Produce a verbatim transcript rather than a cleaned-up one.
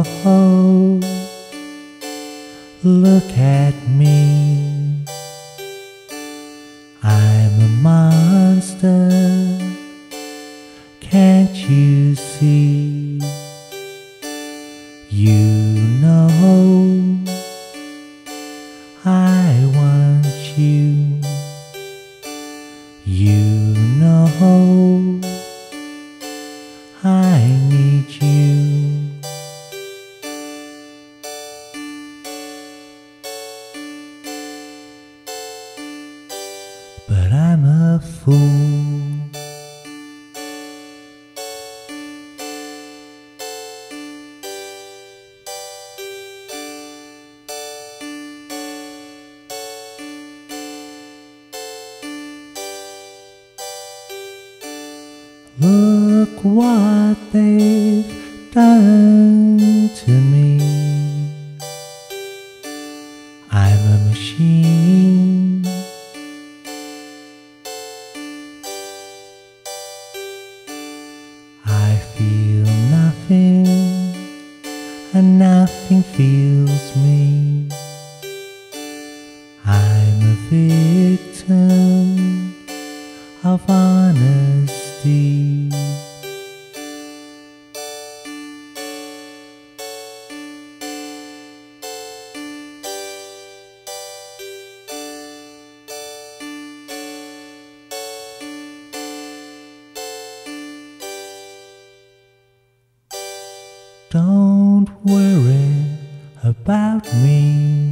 Oh, look at me. I'm a monster. Can't you see? You know I want you. You know I need you. But I'm a fool. Look what they've done to me. I'm a machine. I feel nothing, and nothing feels me. I'm a victim of honesty. Don't worry about me.